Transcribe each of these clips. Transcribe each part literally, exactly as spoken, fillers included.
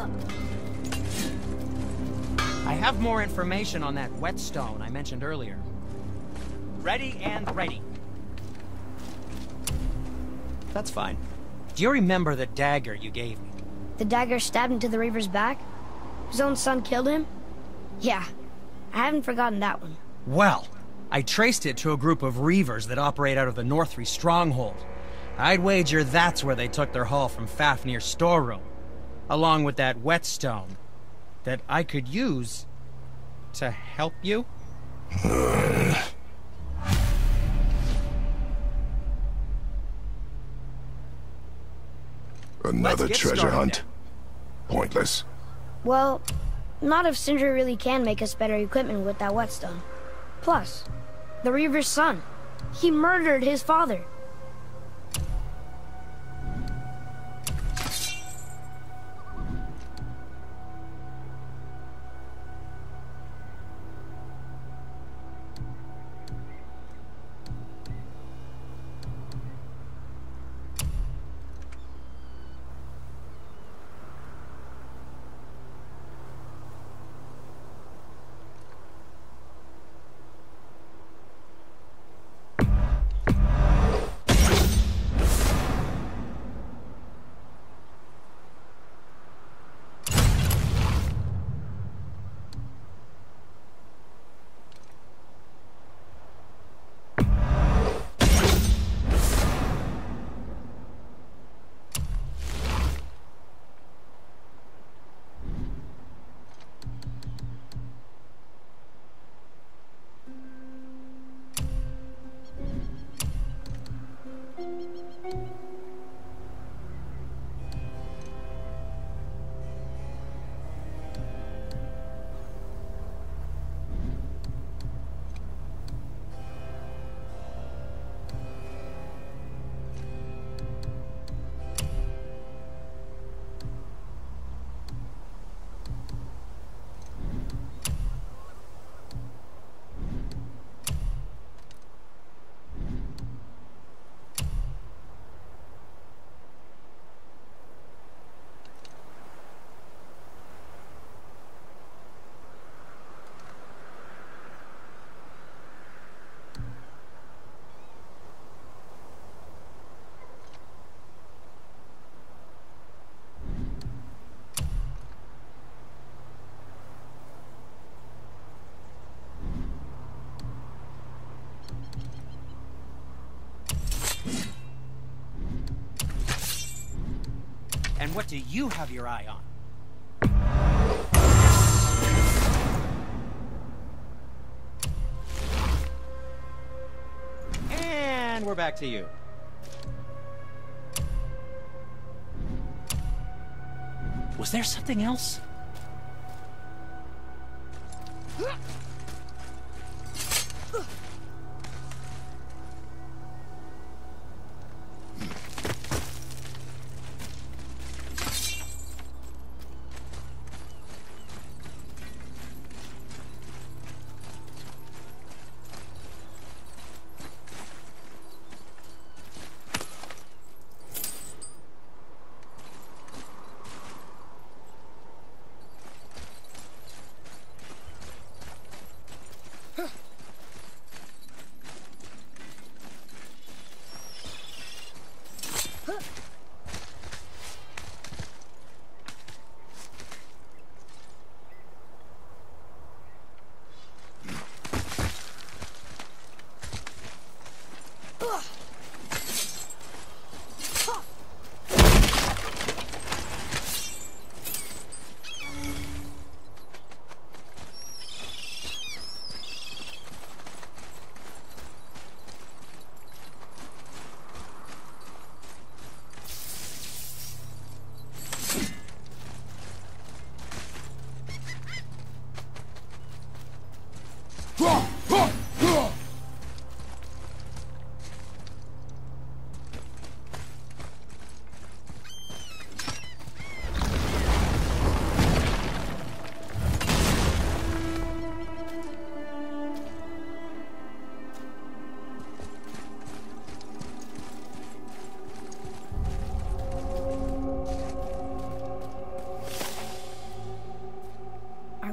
I have more information on that whetstone I mentioned earlier. Ready and ready. That's fine. Do you remember the dagger you gave me? The dagger stabbed into the Reaver's back? His own son killed him? Yeah, I haven't forgotten that one. Well, I traced it to a group of Reavers that operate out of the Northree stronghold. I'd wager that's where they took their haul from Fafnir's storeroom, along with that whetstone that I could use to help you. Another treasure hunt? Then. Pointless. Well, not if Sindri really can make us better equipment with that whetstone. Plus, the Reaver's son. He murdered his father. And what do you have your eye on? And we're back to you. Was there something else?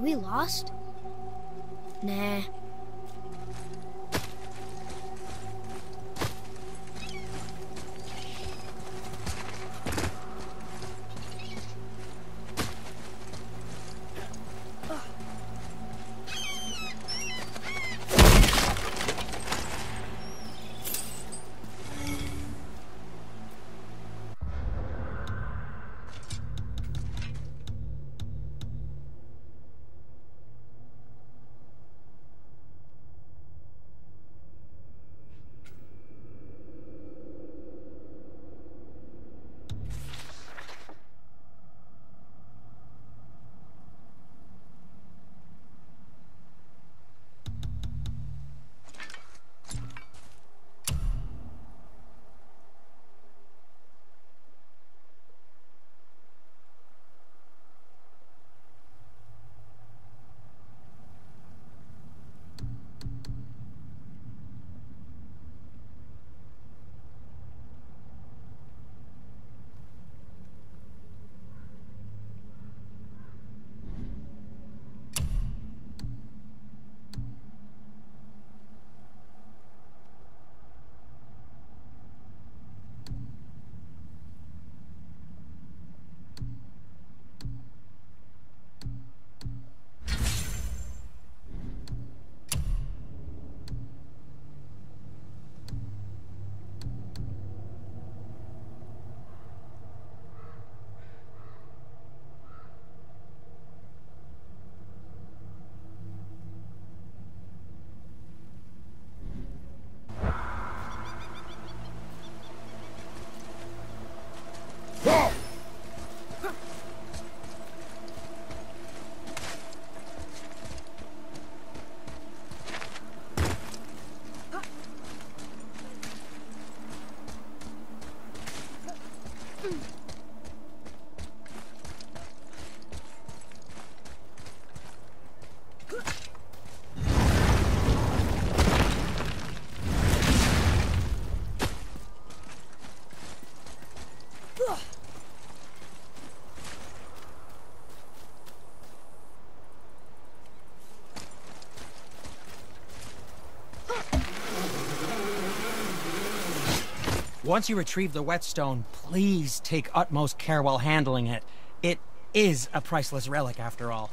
we lost? Nah. Once you retrieve the whetstone, please take utmost care while handling it. It is a priceless relic, after all.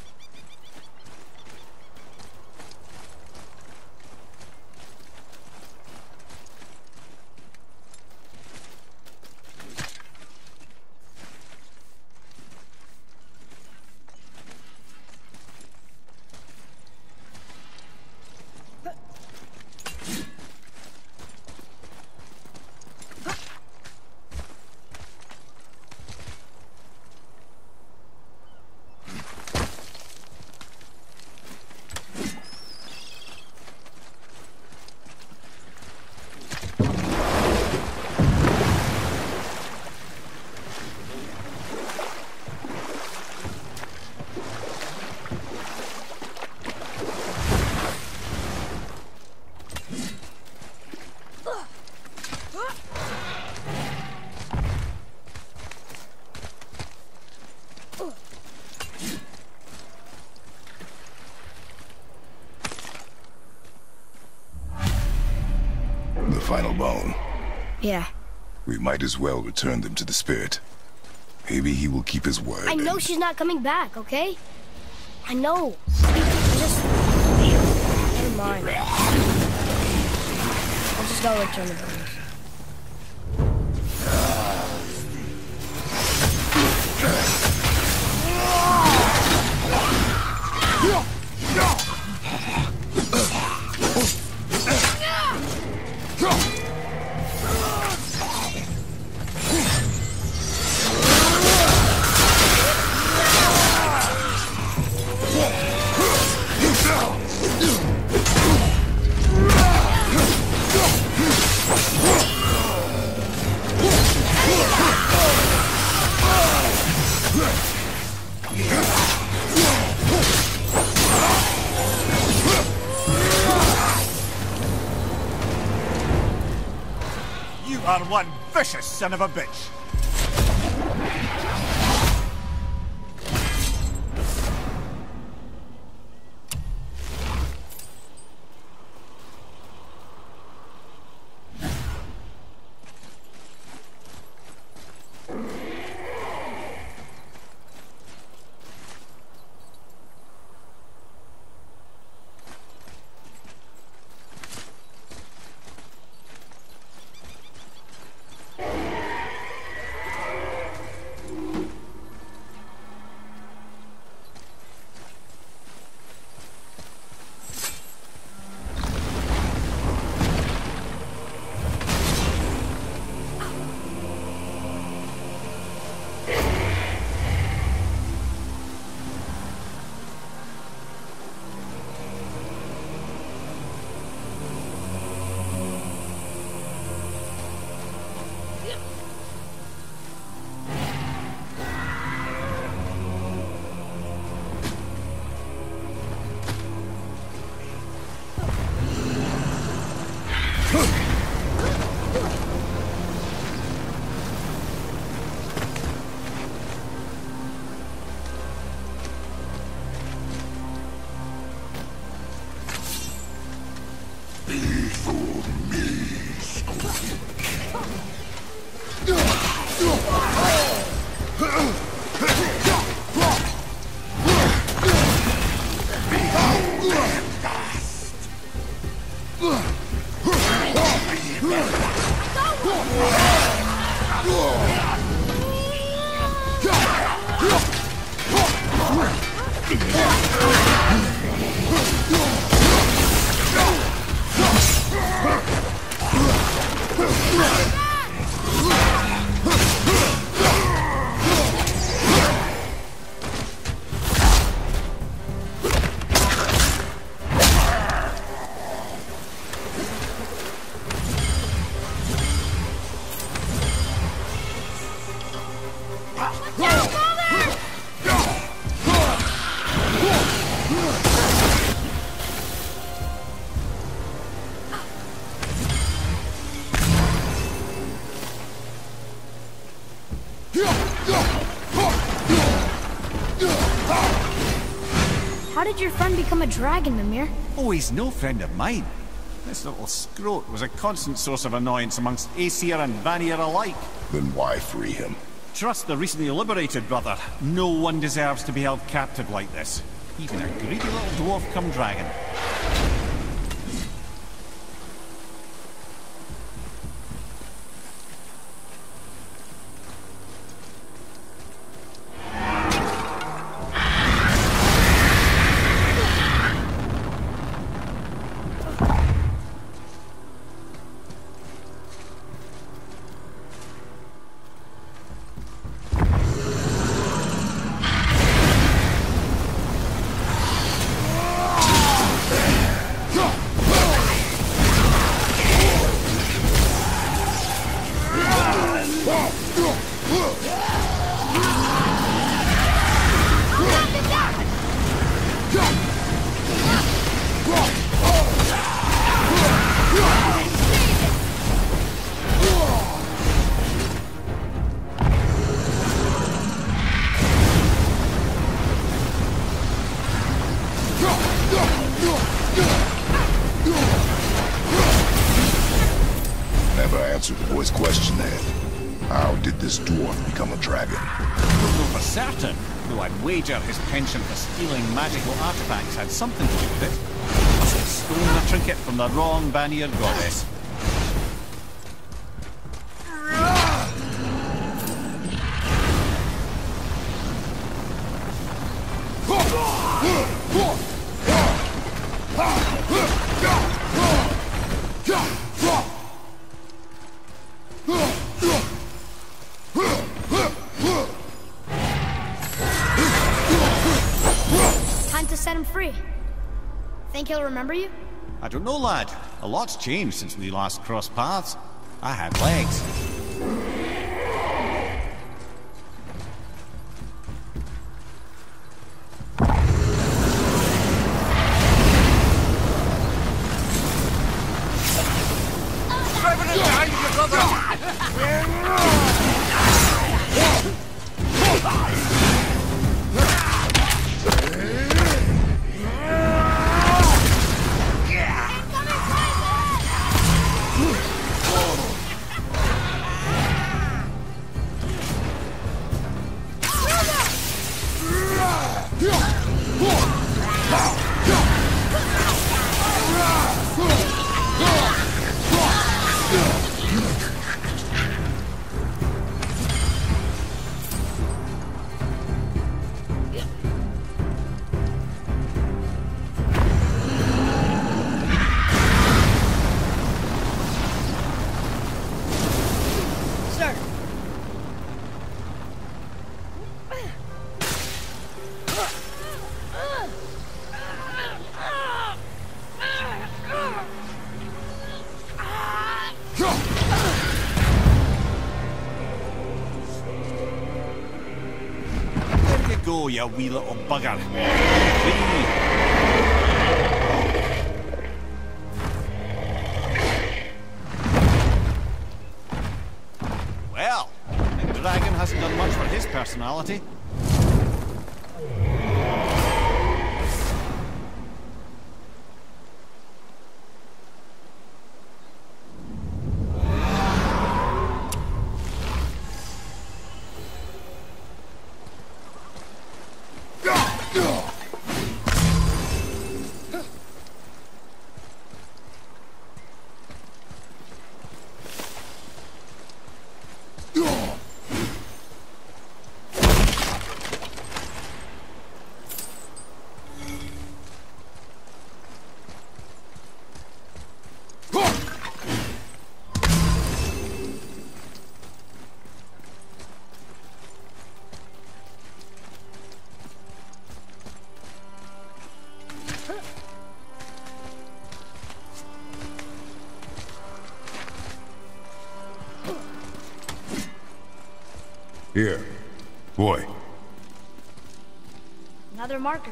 Final bone. Yeah. We might as well return them to the spirit. Maybe he will keep his word. I know and... she's not coming back, okay? I know. Just... Never mind. I'll just go return the bones. You are one vicious son of a bitch. How did your friend become a dragon, Mimir? Oh, he's no friend of mine. This little scrote was a constant source of annoyance amongst Aesir and Vanir alike. Then why free him? Trust the recently liberated, brother. No one deserves to be held captive like this. Even a greedy little dwarf come dragon. Never answered the boy's question there. How did this dwarf become a dragon? Don't know for certain, though I'd wager his penchant for stealing magical artifacts had something to do with it. Must have stolen a trinket from the wrong Vanir goddess. Time to set him free. Think he'll remember you? I don't know, lad. A lot's changed since we last crossed paths. I had legs. Go, you wee little bugger. Free. Well, the dragon hasn't done much for his personality. Here. Boy. Another marker.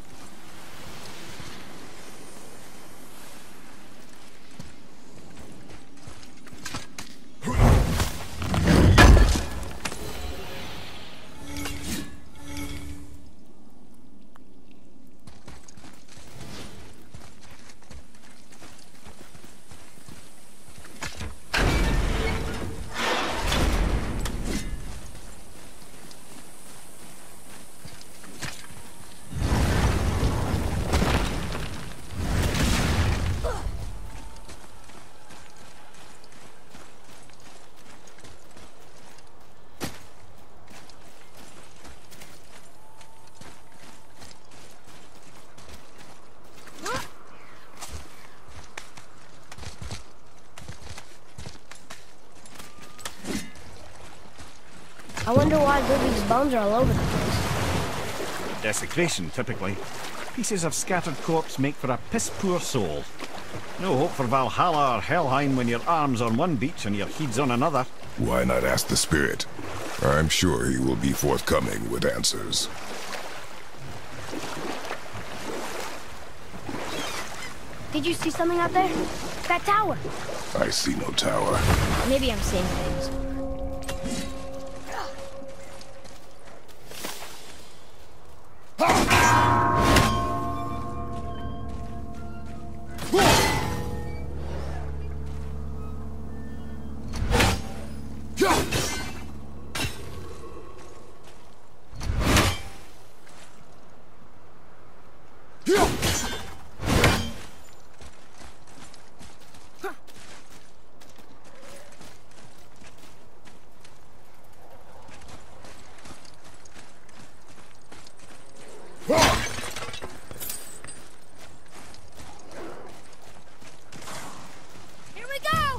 I wonder why Ludwig's bones are all over the place. Desecration, typically. Pieces of scattered corpse make for a piss-poor soul. No hope for Valhalla or Helheim when your arm's on one beach and your head's on another. Why not ask the spirit? I'm sure he will be forthcoming with answers. Did you see something out there? That tower. I see no tower. Maybe I'm seeing things. Here we go!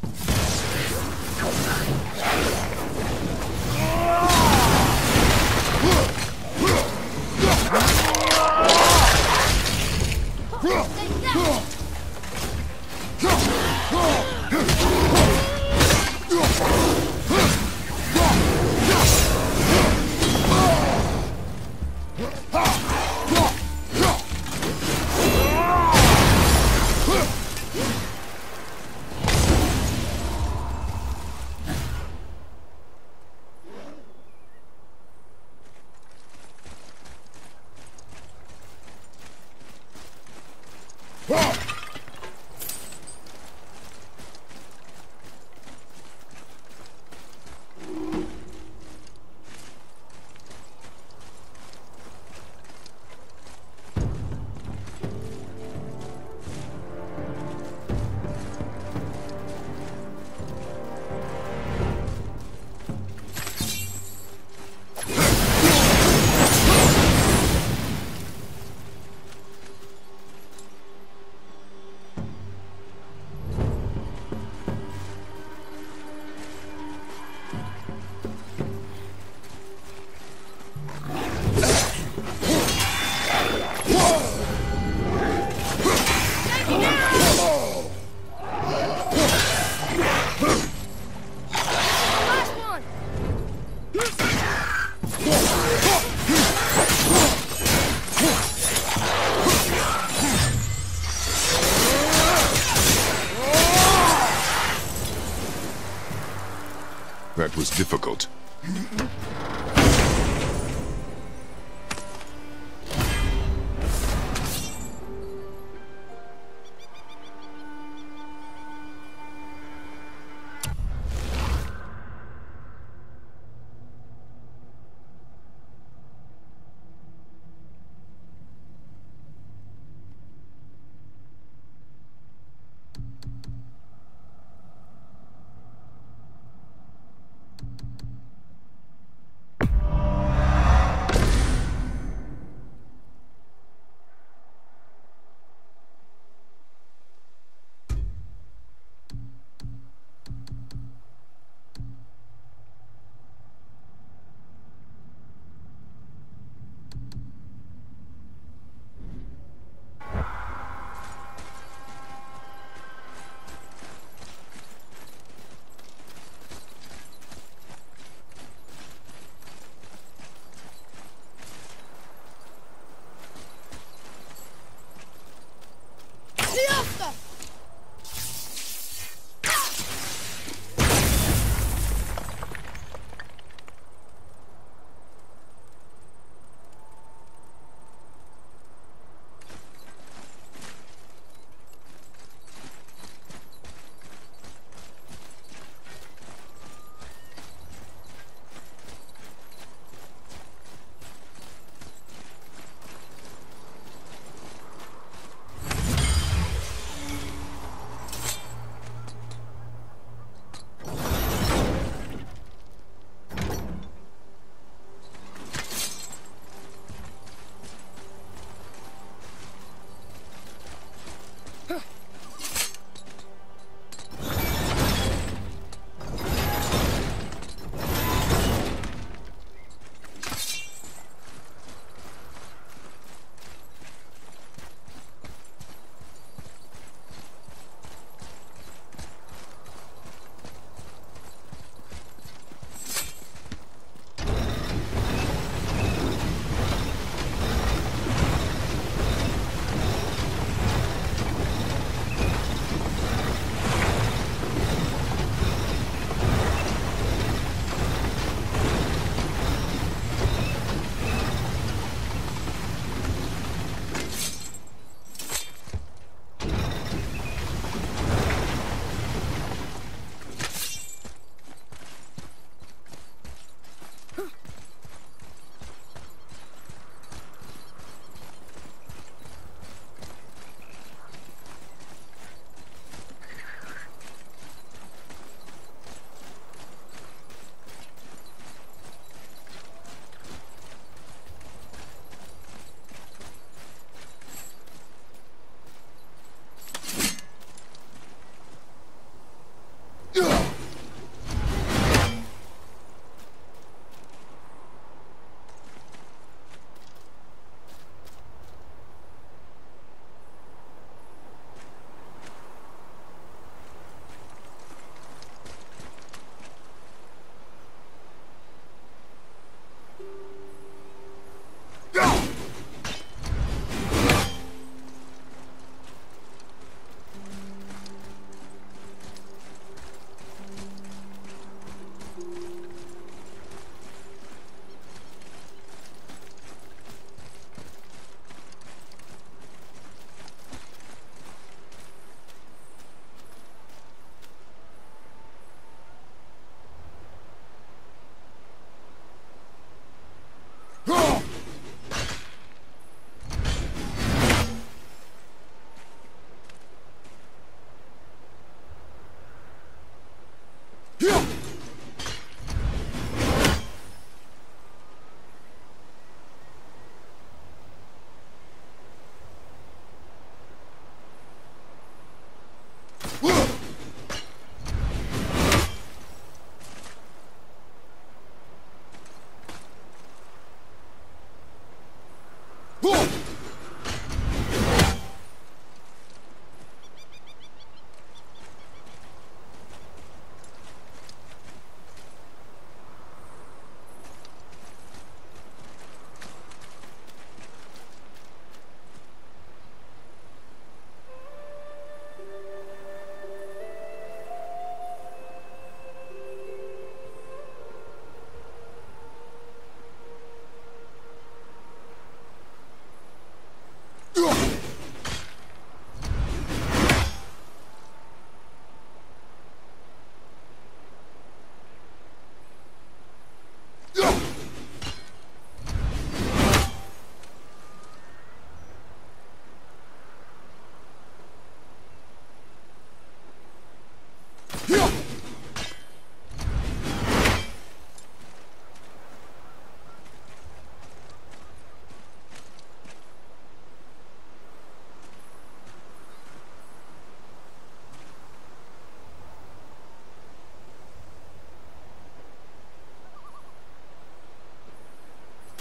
That was difficult.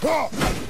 Ha!